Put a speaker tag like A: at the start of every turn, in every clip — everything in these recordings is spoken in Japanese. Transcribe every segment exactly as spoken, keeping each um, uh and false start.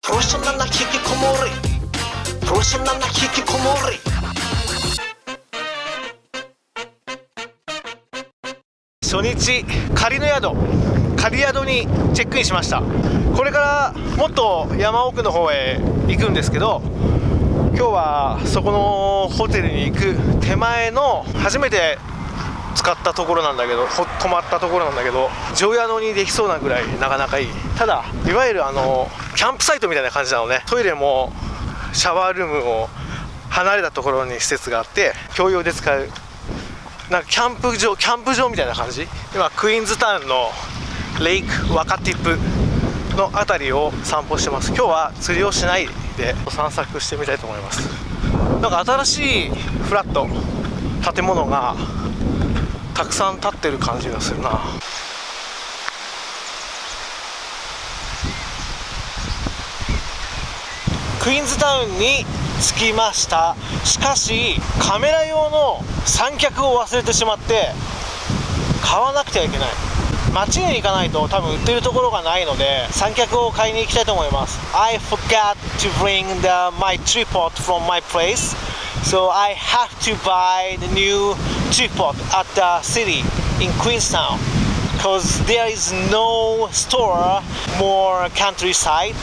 A: プロフェッショナルな引きこもり、プロフェッショナルな引きこもり。初日仮の宿、仮宿にチェックインしました。これからもっと山奥の方へ行くんですけど、今日はそこのホテルに行く手前の初めて使ったところなんだけど、泊まったところなんだけど、常宿にできそうなぐらいなかなかいい。ただいわゆるあのキャンプサイトみたいな感じなのね。トイレもシャワールームも離れたところに施設があって共用で使う、なんかキャンプ場キャンプ場みたいな感じ。今クイーンズタウンのレイクワカティップの辺りを散歩してます。今日は釣りをしないで散策してみたいと思います。なんか新しいフラット建物がたくさん建ってる感じがするな。クイーンズタウンに着きました。しかしカメラ用の三脚を忘れてしまって買わなくてはいけない。街に行かないと多分売ってるところがないので三脚を買いに行きたいと思います。 I forgot to bring the my tripod from my place, so I have to buy the new tripod at the city in Queenstown because there is no store more countryside.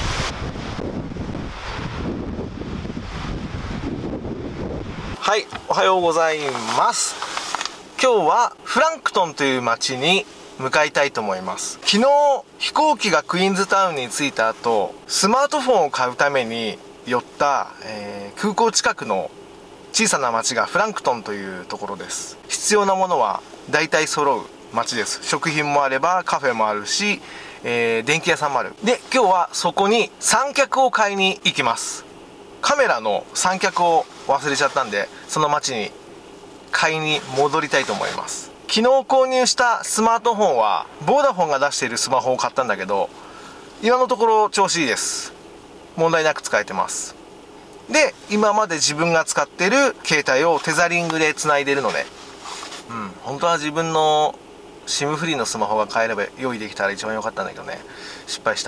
A: はい、おはようございます。今日はフランクトンという町に向かいたいと思います。昨日飛行機がクイーンズタウンに着いた後、スマートフォンを買うために寄った、えー、空港近くの小さな町がフランクトンというところです。必要なものは大体揃う町です。食品もあればカフェもあるし、えー、電気屋さんもある。で、今日はそこに三脚を買いに行きます。カメラの三脚を忘れちゃったんで、その町に買いに戻りたいと思います。昨日購入したスマートフォンはボーダフォンが出しているスマホを買ったんだけど、今のところ調子いいです。問題なく使えてます。で、今まで自分が使ってる携帯をテザリングで繋いでるので、うん、本当は自分の シム フリーのスマホが買えれば用意できたら一番良かったんだけどね、失敗した。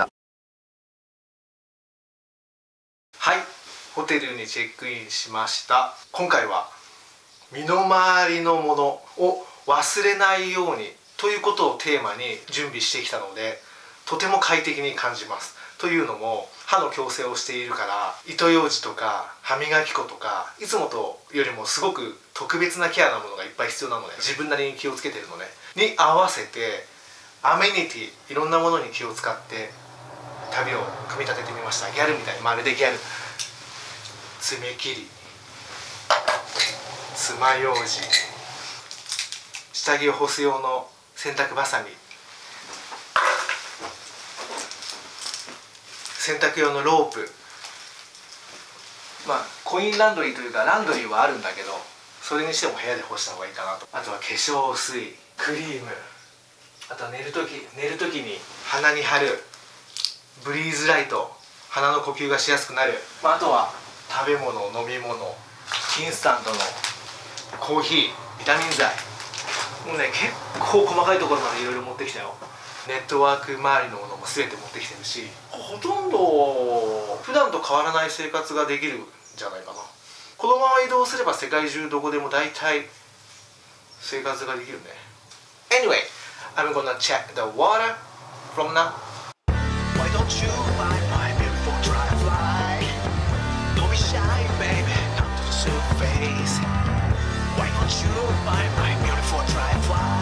A: はい、ホテルにチェックインしました。今回は身の回りのものを忘れないようにということをテーマに準備してきたので、とても快適に感じます。というのも歯の矯正をしているから、糸ようじとか歯磨き粉とかいつもとよりもすごく特別なケアなものがいっぱい必要なので、自分なりに気をつけてるのねに合わせてアメニティ、いろんなものに気を使って旅を組み立ててみました。ギャルみたい、まるでギャル。爪切り、爪楊枝、下着を干す用の洗濯バサミ、洗濯用のロープ、まあコインランドリーというかランドリーはあるんだけど、それにしても部屋で干した方がいいかなと。あとは化粧水、クリーム、あとは寝るとき寝るときに鼻に貼るブリーズライト、鼻の呼吸がしやすくなる、まあ、あとは食べ物、飲み物、インスタントのコーヒー、ビタミン剤、もうね結構細かいところまでいろいろ持ってきたよ。ネットワーク周りのものも全て持ってきてるし、ほとんど普段と変わらない生活ができるんじゃないかな。このまま移動すれば世界中どこでも大体生活ができるね。 Anyway, I'm gonna check the water from now. Why don't you buy my beautiful dry fly? Don't be shy, baby, come to the surface. Why don't you buy my beautiful dry fly?